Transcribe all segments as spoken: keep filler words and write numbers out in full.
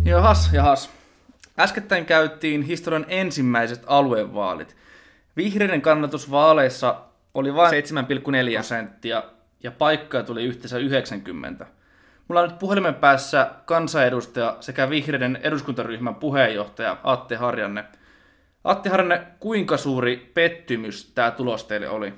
Jahas, jahas. Äskettäin käytiin historian ensimmäiset aluevaalit. Vihreiden kannatus vaaleissa oli vain seitsemän pilkku neljä prosenttia ja paikkoja tuli yhteensä yhdeksänkymmentä. Mulla on nyt puhelimen päässä kansanedustaja sekä vihreiden eduskuntaryhmän puheenjohtaja Atte Harjanne. Atte Harjanne, kuinka suuri pettymys tämä tulos teille oli?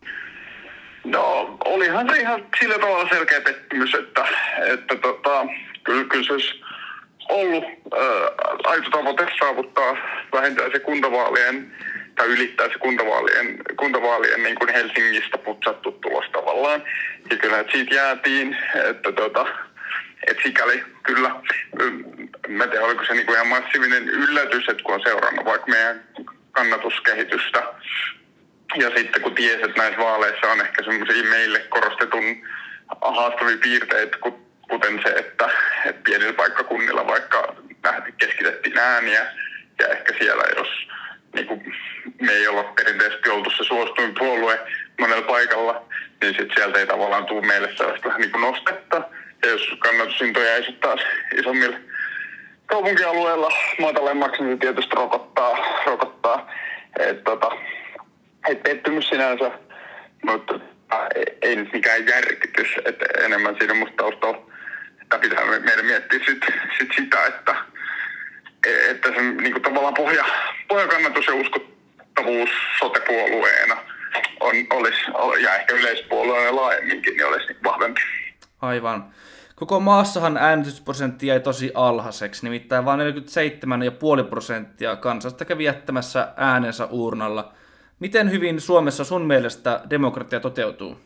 No, olihan se ihan sillä tavalla selkeä pettymys, että, että tota, kyllä, kyllä se olisi ollut ää, aito tavoite saavuttaa vähintään se kuntavaalien tai ylittää se kuntavaalien, kuntavaalien niin kuin Helsingistä putsattu tulos tavallaan. Ja kyllä että siitä jäätiin, että tota, et sikäli kyllä, mä en tiedä oliko se niin kuin ihan massiivinen yllätys, että kun on seurannut vaikka meidän kannatuskehitystä. Ja sitten kun tiesi, että näissä vaaleissa on ehkä semmoisia meille korostetun haastavia piirteitä, kuten se, että, että pienillä paikkakunnilla vaikka keskitettiin ääniä ja ehkä siellä, jos niin kuin me ei olla perinteisesti oltu se suosituin puolue monella paikalla, niin sitten sieltä ei tavallaan tule meille sellaista vähän niin kuin nostetta. Ja jos kannatusintoja jäisi taas isommilla kaupunkialueilla matalemmaksi, niin se tietysti rokottaa. rokottaa. Et, tota, et pettymys sinänsä, mutta ei, ei nyt mikään järkytys. Et enemmän siinä musta taustalla, että pitää meidän miettiä sit, sit sitä, että, että se niin tavallaan pohja, pohjakannatus ja uskottavuus sote-puolueena on, olisi, ja ehkä yleispuolueena laajemminkin, niin olisi vahvempi. Aivan. Koko maassahan äänestysprosentti jäi tosi alhaiseksi, nimittäin vain neljäkymmentäseitsemän pilkku viisi prosenttia kansasta kävi jättämässä äänensä uurnalla. Miten hyvin Suomessa sun mielestä demokratia toteutuu?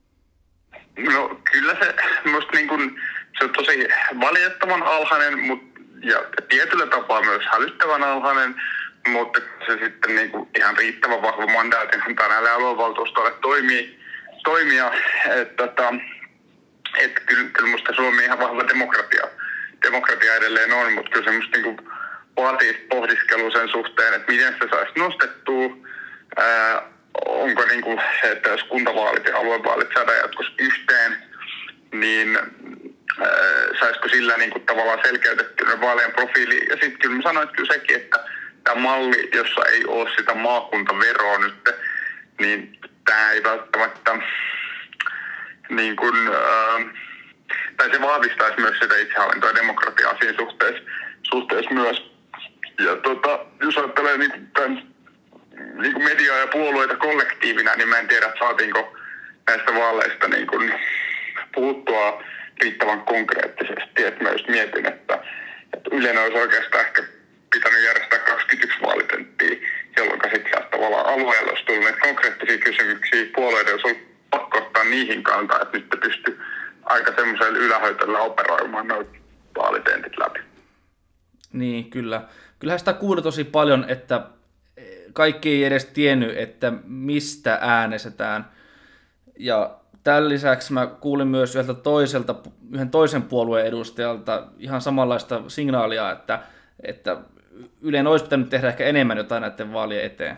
No kyllä se, musta niin kun, se on tosi valitettavan alhainen mut, ja tietyllä tapaa myös hälyttävän alhainen, mutta se sitten niin kuin ihan riittävän vahva mandaatin antaa näille aluevaltuustoille toimii, toimia. Että, että, että kyllä, kyllä musta Suomi ihan vahva demokratia, demokratia edelleen on, mutta kyllä se musta niin kuin vaatii pohdiskelua sen suhteen, että miten se saisi nostettua. Ää, onko niin kuin se, että jos kuntavaalit ja aluevaalit saadaan jatkossa yhteen, niin ää, saisiko sillä niin kuin tavallaan selkeytettyä vaalien profiili. Ja sitten kyllä mä sanoin, että kyllä sekin, että tämä malli, jossa ei ole sitä maakuntaveroa nyt, niin tämä ei välttämättä niin kuin, ää, tai se vahvistaisi myös sitä itsehallintoa ja demokratiaa siinä suhteessa, suhteessa myös. Ja tota, jos ajattelee niin tämän niin kuin mediaa ja puolueita kollektiivina, niin mä en tiedä, saatiinko näistä vaaleista niin kuin puhuttua riittävän konkreettisesti. Et mä just mietin, että, että Ylen olisi oikeastaan ehkä pitänyt järjestää kaksikymmentäyksi vaalitenttiä, jolloin sitten sieltä tavallaan alueella olisi tullut näitä konkreettisia kysymyksiä. Puolueiden olisi ollut pakko ottaa niihin kantaa, että nyt pystyy aika semmoisella ylähöytällä operoimaan noita vaalitentit läpi. Niin, kyllä. Kyllähän sitä kuuli tosi paljon, että kaikki ei edes tiennyt, että mistä äänestetään. Ja tämän lisäksi mä kuulin myös yhdeltä toiselta, yhden toisen puolueen edustajalta ihan samanlaista signaalia, että, että Ylen olisi pitänyt tehdä ehkä enemmän jotain näiden vaalien eteen.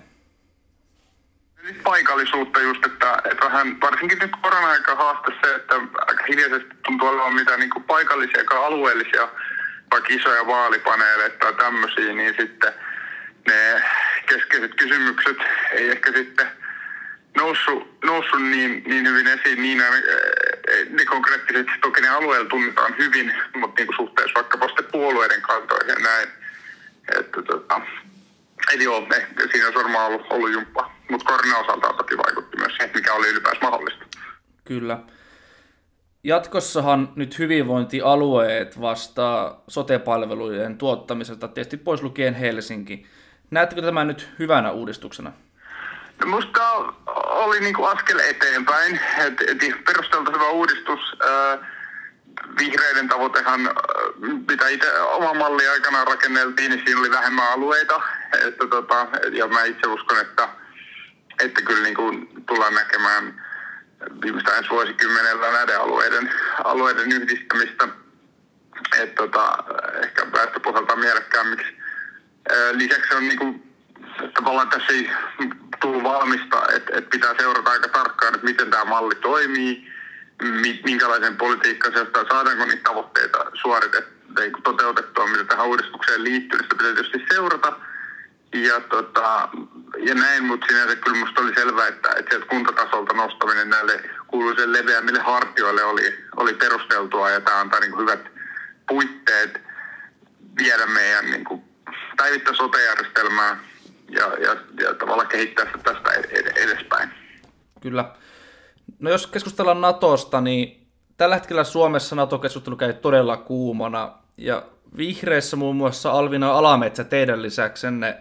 Paikallisuutta just, että, että vähän, varsinkin nyt korona-aika haaste se, että aika hiljaisesti tuntuu olevan mitään niin kuin paikallisia ja alueellisia, vaikka isoja vaalipaneeleita tai tämmöisiä, niin sitten ne keskeiset kysymykset ei ehkä sitten noussut, noussut niin, niin hyvin esiin. Niin ne, ne konkreettisesti toki ne alueella tunnetaan hyvin, mutta niin kuin suhteessa vaikkapa sitten puolueiden kantoihin ja näin. Että, tota, eli joo, ehkä siinä on varmaan ollut, ollut jumppa, mutta koronan osaltaan toki vaikutti myös siihen, mikä oli ylipäänsä mahdollista. Kyllä. Jatkossahan nyt hyvinvointialueet vastaa sote-palvelujen tuottamisesta, tietysti pois lukien Helsinki. Näettekö tämä nyt hyvänä uudistuksena? No musta oli niinku askel eteenpäin, että et perusteltu hyvä uudistus. Äh, vihreiden tavoitehan, mitä itse oma malli aikanaan rakenneltiin, niin siinä oli vähemmän alueita. Että tota, ja mä itse uskon, että, että kyllä niinku tullaan näkemään viimeistään ensi vuosikymmenellä näiden alueiden, alueiden yhdistämistä. Että tota, ehkä väestöpohjalta mielekkäämmiksi. Lisäksi on niinku, tavallaan tässä ei tullut valmista, että, että pitää seurata aika tarkkaan, että miten tämä malli toimii, minkälaisen politiikkaan se saadaanko niitä tavoitteita suoritettua ei toteutettua, mitä tähän uudistukseen liittyy, niin sitä pitää tietysti seurata. Ja, tota, ja näin, mutta sinänsä kyllä musta oli selvää, että, että sieltä kuntatasolta nostaminen näille kuuluisille leveämmille hartioille oli, oli perusteltua ja tämä antaa niin kuin hyvät puitteet viedä meidän niin kuin päivittää sote-järjestelmää ja, ja, ja tavallaan kehittää sitä tästä edespäin. Kyllä. No jos keskustellaan Natosta, niin tällä hetkellä Suomessa NATO-keskustelu käy todella kuumana ja vihreissä muun muassa Alvina Alametsä teidän lisäksenne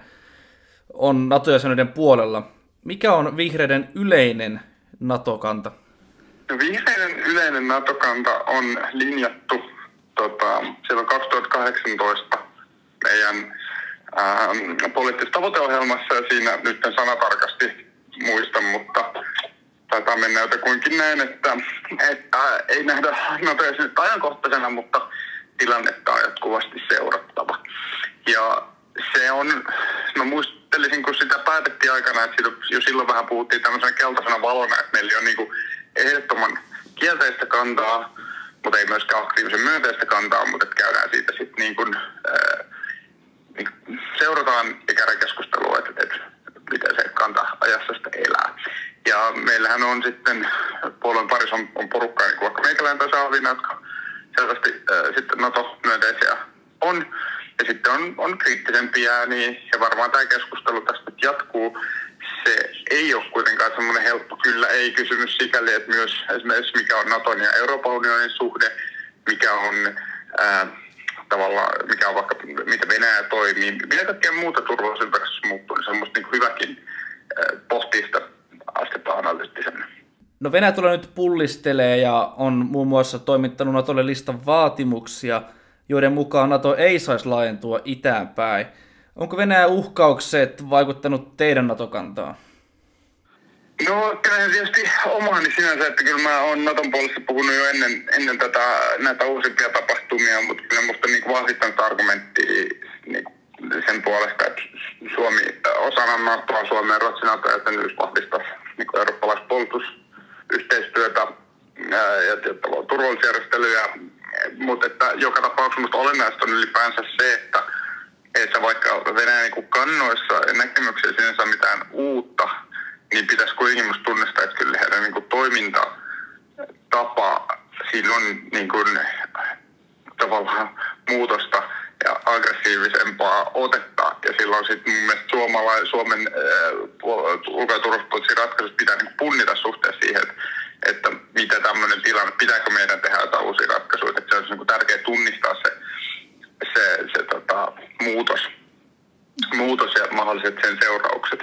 on NATO-jäsenyyden puolella. Mikä on vihreiden yleinen NATO-kanta? No, vihreiden yleinen NATO-kanta on linjattu tota, silloin kaksituhattakahdeksantoista meidän ää, poliittisessa tavoiteohjelmassa ja siinä nyt en sanatarkasti muista, mutta taitaa mennä jotakuinkin näin, että, että ei nähdä NATO-jäsenyyttä ajankohtaisena, mutta tilannetta on jatkuvasti seurattava. Ja se on, mä muistelisin, kun sitä päätettiin aikana, että jo silloin vähän puhuttiin tämmöisenä keltaisena valona, että meillä on niin kuin ehdottoman kielteistä kantaa, mutta ei myöskään aktiivisen myönteistä kantaa, mutta että käydään siitä sitten niin kuin, ää, niin kuin seurataan ja käydään keskustelua, että, että miten se kanta ajassa sitä elää. Ja meillähän on sitten puolueen parissa on, on porukkaa, niin kuin vaikka meikäläinen tai Saavina, jotka selvästi ää, sitten NATO-myönteisiä on. Ja sitten on, on kriittisempiä, niin, ja varmaan tämä keskustelu tästä jatkuu. Se ei ole kuitenkaan semmoinen helppo kyllä ei kysymys sikäli, että myös esimerkiksi mikä on Naton ja Euroopan unionin suhde, mikä on ää, tavallaan, mikä on vaikka, miten Venäjä toimii, mitä kaikkea muuta turvallisuusympäristössä muuttuu, niin se on musta niin hyväkin ää, pohtia sitä astetta analyyttisenä. No Venäjä tulee nyt pullistelee ja on muun muassa toimittanut Natolle listan vaatimuksia, joiden mukaan NATO ei saisi laajentua itään päin. Onko Venäjän uhkaukset vaikuttanut teidän NATO-kantaan? No kyllä tietysti omaani sinänsä, että kyllä mä oon Naton puolesta puhunut jo ennen, ennen tätä, näitä uusimpia tapahtumia, mutta kyllä musta niin vahvistanut argumenttia niin sen puolesta, että Suomi osana NATOa, Suomen ja Ruotsin NATO-jäsenyys vahvistaa niin eurooppalaista puolustusyhteistyötä ja turvallisuusjärjestelyjä. Mutta että joka tapauksessa musta olennaista on ylipäänsä se, että, että vaikka Venäjän niin kannoissa ja näkemyksissä sinänsä mitään uutta, niin pitäisi kuitenkin musta tunnistaa, että kyllä heidän niin toimintatapa, siinä on niin kuin, tavallaan muutosta ja aggressiivisempaa otetta. Ja silloin sitten mun mielestä Suomala, Suomen äh, ulko- ja turvallisuuspoliittisia ratkaisuja pitää niin punnita suhteessa siihen, että että mitä tämmöinen tilanne, pitääkö meidän tehdä jotain uusia ratkaisuja, että se on niin tärkeää tunnistaa se, se, se tota, muutos, muutos ja mahdolliset sen seuraukset.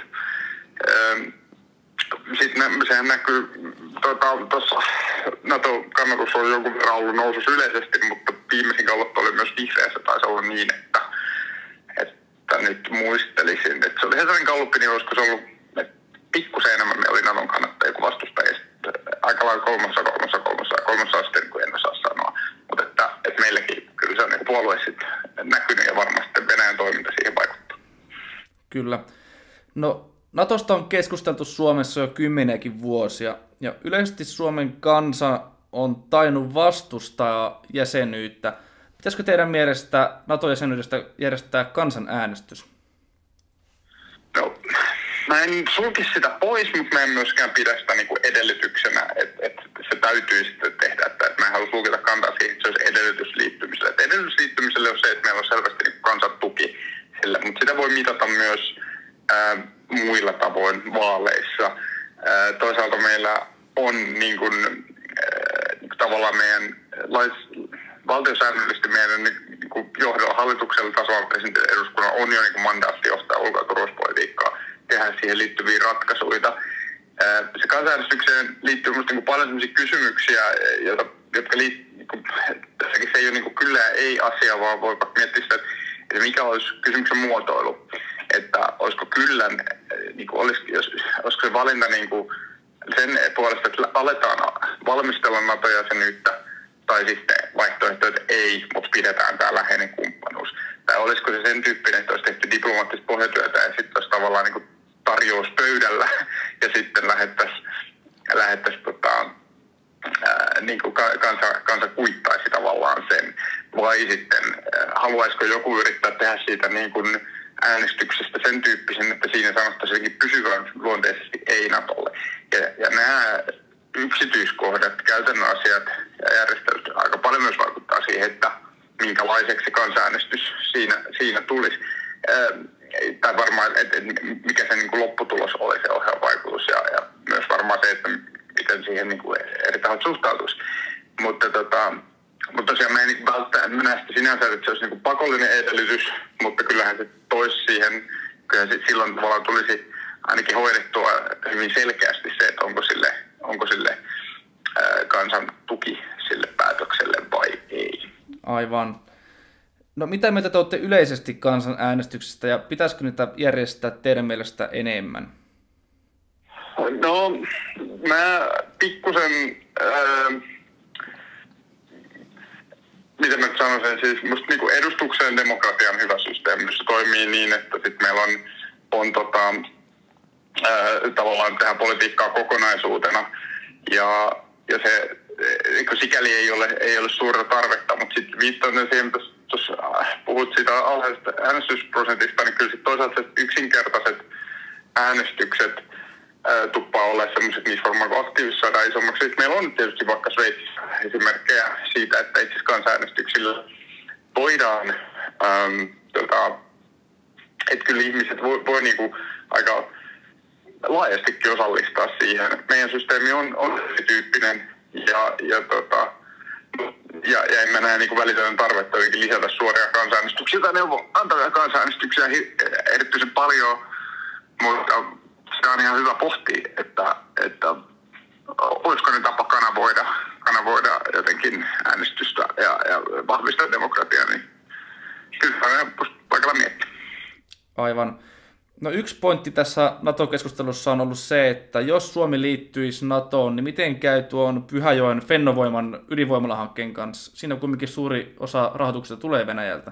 Sitten sehän näkyy, tuossa tota, NATO-kannatus on jonkun verran ollut nousussa yleisesti, mutta viimeisin galluppi oli myös vihreässä, taisi olla niin, että, että nyt muistelisin, että se oli sellainen galluppi, niin olisiko se ollut, että pikkusen enemmän meillä oli NATOn kannattajia kuin vastustajia. Aika lailla kolmossa, kolmossa, kolmossa ja kolmossa asti, niin kuin en osaa sanoa. Mutta että, että meilläkin kyllä se on niin puolue sitten näkynyt ja varmasti Venäjän toiminta siihen vaikuttaa. Kyllä. No Natosta on keskusteltu Suomessa jo kymmeniäkin vuosia ja yleisesti Suomen kansa on tainnut vastustaa jäsenyyttä. Pitäisikö teidän mielestä NATO-jäsenyydestä järjestää kansanäänestys? No, mä en sulkisi sitä pois, mutta mä en myöskään pidä sitä niin kuin edellytyksenä, että, että se täytyy sitten tehdä. Että, että mä en halua sulkita kantaa siihen, että se olisi edellytys liittymiselle. Että edellytys liittymiselle on se, että meillä on selvästi niin kansan tuki sillä, mutta sitä voi mitata myös ää, muilla tavoin vaaleissa. Ää, toisaalta meillä on niin kuin, ää, niin kuin tavallaan meidän lais, valtiosäännöllisesti meidän niin kuin johdolla hallituksella tasolla presidentin eduskunnan on jo niin kuin mandaatti johtaa ulko- ja turvallisuuspolitiikkaa, tehdä siihen liittyviä ratkaisuja. Se kansanäänestykseen liittyy minusta niin paljon sellaisia kysymyksiä, joita, jotka liittyy, niin tässäkin se ei ole niin kuin kyllä ja ei asia, vaan voi miettiä sitä, että mikä olisi kysymyksen muotoilu. Että olisiko kyllä, niin kuin olisi, jos, olisiko se valinta niin kuin sen puolesta, että aletaan valmistella NATO-jäsenyyttä, tai sitten vaihtoehto, että ei, mutta pidetään tämä läheinen kumppanuus. Tai olisiko se sen tyyppinen, että olisi tehty diplomaattista pohjatyötä ja sitten olisi tavallaan niin kuin tarjous pöydällä ja sitten lähettäisiin lähettäisi, tota, ää, niin kuin kansa, kansa kuittaisi tavallaan sen. vai sitten haluaisiko joku yrittää tehdä siitä niin kuin äänestyksestä sen tyyppisen, että siinä sanottaisiin pysyvän luonteisesti ei Natolle. Ja, ja nämä yksityiskohdat, käytännön asiat ja järjestelyt aika paljon myös vaikuttaa siihen, että minkälaiseksi kansanäänestys siinä, siinä tulisi. Ää, tai varmaan, että mikä se niin kuin lopputulos oli, se ohjaava vaikutus, ja, ja myös varmaan se, että miten siihen niin kuin eri tahot suhtautuisi. Mutta, tota, mutta tosiaan mä en niin välttämättä näe sitä sinänsä, että se olisi niin kuin pakollinen edellytys, mutta kyllähän se toisi siihen, kyllähän se silloin tavallaan tulisi ainakin hoidettua hyvin selkeästi se, että onko sille, onko sille ää, kansan tuki sille päätökselle vai ei. Aivan. No mitä mieltä te olette yleisesti kansanäänestyksestä ja pitäisikö niitä järjestää teidän mielestä enemmän? No, mä pikkusen, ää, miten mä sanoisin, siis musta niinku edustukseen demokratia on hyvä systeemi, se toimii niin, että sit meillä on, on tota, ää, tavallaan tehdä politiikkaa kokonaisuutena ja, ja se, sikäli ei ole, ei ole suurta tarvetta, mutta sitten viittaan siihen, mitä tuossa puhut siitä alhaisesta äänestysprosentista, niin kyllä sitten toisaalta yksinkertaiset äänestykset ää, tuppaa olla sellaiset, niissä varmaan aktiivisesti saadaan isommaksi. Sitten meillä on tietysti vaikka Sveitsissä esimerkkejä siitä, että itse asiassa kansanäänestyksillä voidaan, äm, tota, että kyllä ihmiset voi, voi niinku aika laajastikin osallistaa siihen. Meidän systeemi on, on erityyppinen ja, ja tota, Ja, ja en mä näe niin välitön tarvetta lisätä suoria kansanäänestyksiä tai neuvo antavia kansanäänestyksiä erityisen paljon, mutta sitä on ihan hyvä pohtia, että, että olisiko ne tapa kanavoida, kanavoida jotenkin äänestystä ja, ja vahvistaa demokratiaa, niin kyllä on paikalla miettiä. Aivan. No yksi pointti tässä NATO-keskustelussa on ollut se, että jos Suomi liittyisi NATOon, niin miten käy tuon Pyhäjoen Fennovoiman ydinvoimalahankkeen kanssa? Siinä on kuitenkin suuri osa rahoituksesta tulee Venäjältä.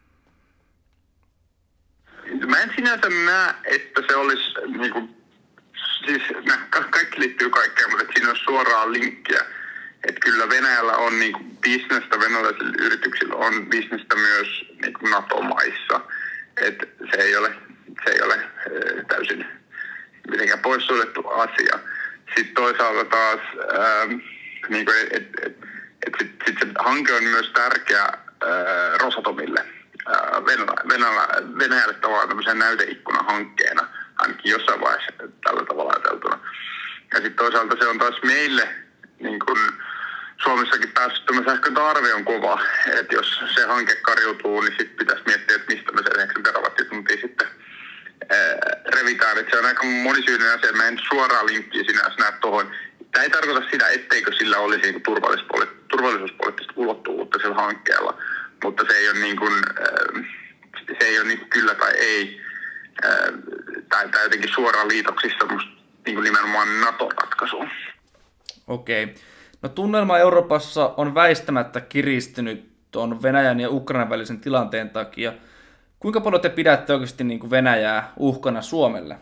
Mä en sinänsä näe, että se olisi, niin kuin, siis kaikki liittyy kaikkeen, mutta siinä on suoraa linkkiä. Että kyllä Venäjällä on niin kuin bisnestä, venäläisillä yrityksillä on bisnestä myös niin kuin NATO-maissa. Että se ei ole... Se ei ole täysin mitenkään poissuljettu asia. Sitten toisaalta taas, niin että et, et, et sit, sit se hanke on myös tärkeä ää, Rosatomille, ää, Venäjällä, Venäjälle tavallaan tämmöisen näyteikkunahankkeena, ainakin jossain vaiheessa tällä tavalla ajateltuna. Ja sitten toisaalta se on taas meille, niin kun Suomessakin päästöttömän sähkön tarve on kova, että jos se hanke kariutuu, niin sitten pitäisi miettiä, että mistä me se yhdeksän terawattituntia sitten revitään, että se on aika monisyinen asia. Mä en suoraan linkkiä sinänsä näe tuohon. Tämä ei tarkoita sitä, etteikö sillä olisi turvallisuuspoliittista ulottuvuutta sillä hankkeella, mutta se ei ole niin kuin, se ei ole niin kuin kyllä tai ei, tai, tai jotenkin suoraan liitoksissa musta niin kuin nimenomaan NATO-ratkaisuun. Okei. No tunnelma Euroopassa on väistämättä kiristynyt tuon Venäjän ja Ukrainan välisen tilanteen takia. Kuinka paljon te pidätte oikeasti niin kuin Venäjää uhkana Suomelle?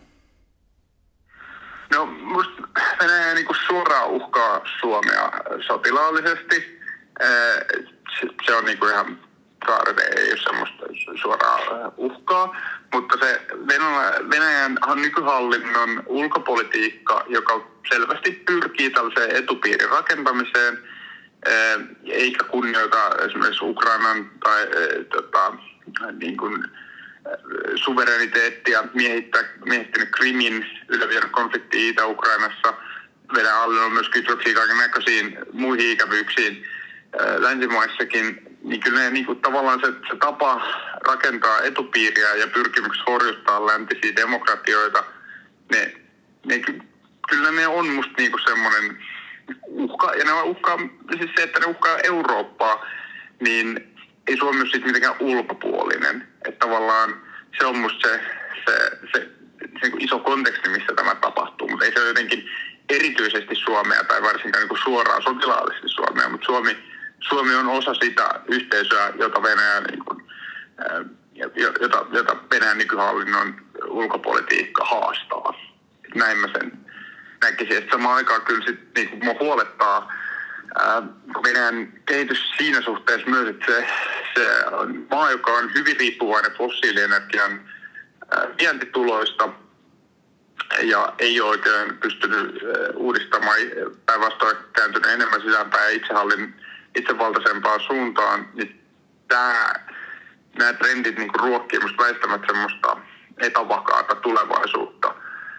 No, musta Venäjä niin kuin suoraan uhkaa Suomea sotilaallisesti. Se on niin kuin ihan saari, ei ole semmoista suoraa uhkaa. Mutta se Venäjän nykyhallinnon ulkopolitiikka, joka selvästi pyrkii tällaiseen etupiirin rakentamiseen, eikä kunnioita esimerkiksi Ukrainan tai tota, niin kuin suvereniteettia, miehittänyt Krimin, ylläpitänyt konfliktia Itä-Ukrainassa. Venäjän hallinnon on myös kytköksiä kaiken näköisiin muihin ikävyyksiin länsimaissakin. Niin kyllä ne, niin kuin, tavallaan se, se tapa rakentaa etupiiriä ja pyrkimykset horjuttaa läntisiä demokratioita, ne, ne, kyllä ne on musta niin kuin semmoinen uhka, ja ne uhkaa, siis se, että ne uhkaa Eurooppaa, niin ei Suomi ole sitten mitenkään ulkopuolinen. Että tavallaan se on musta se, se, se, se niin iso konteksti, missä tämä tapahtuu, mutta ei se ole jotenkin erityisesti Suomea tai varsinkaan niin kuin suoraan sotilaallisesti Suomea, mutta Suomi, Suomi on osa sitä yhteisöä, jota Venäjä, niin kuin, jota, jota Venäjän nykyhallinnon ulkopolitiikka haastaa. Näin mä sen näkisin, että samaan aikaan kyllä sit, niin mua huolettaa ää, Venäjän kehitys siinä suhteessa myös, että se, se on maa, joka on hyvin riippuvainen fossiilienergian vientituloista ja ei ole oikein pystynyt uudistamaan, päinvastoin kääntynyt enemmän sisäänpäin ja itsehallin, itsevaltaisempaan suuntaan, niin tämä, nämä trendit niin ruokkii musta väistämättä semmoista epävakaata tulevaisuutta.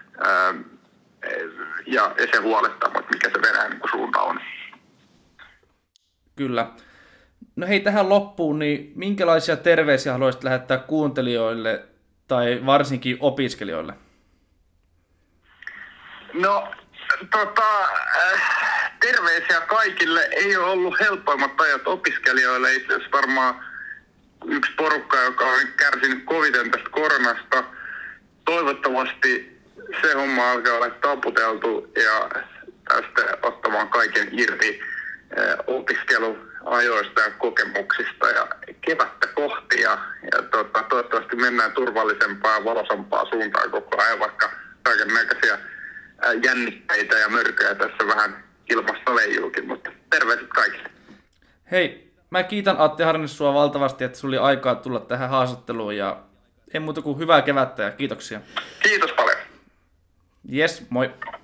Ja, ja se huolettaa, mikä se Venäjän niin suunta on. Kyllä. No hei, tähän loppuun, niin minkälaisia terveisiä haluaisit lähettää kuuntelijoille tai varsinkin opiskelijoille? No, tota, äh, terveisiä kaikille. Ei ole ollut helpoimmat ajat opiskelijoille. Itse asiassa varmaan yksi porukka, joka on kärsinyt koviten tästä koronasta. Toivottavasti se homma alkaa olla taputeltu ja tästä ottamaan kaiken irti äh, opiskeluajoista ja kokemuksista ja kevättä kohti. Ja, ja tota, toivottavasti mennään turvallisempaa ja valosampaa suuntaan koko ajan, vaikka kaikennäköisiä jännitteitä ja mörköjä tässä vähän ilmassa leijuukin, mutta terveiset kaikille. Hei, mä kiitän Atte Harness sua valtavasti, että sulla oli aikaa tulla tähän haastatteluun ja ei muuta kuin hyvää kevättä ja kiitoksia. Kiitos paljon. Yes, moi.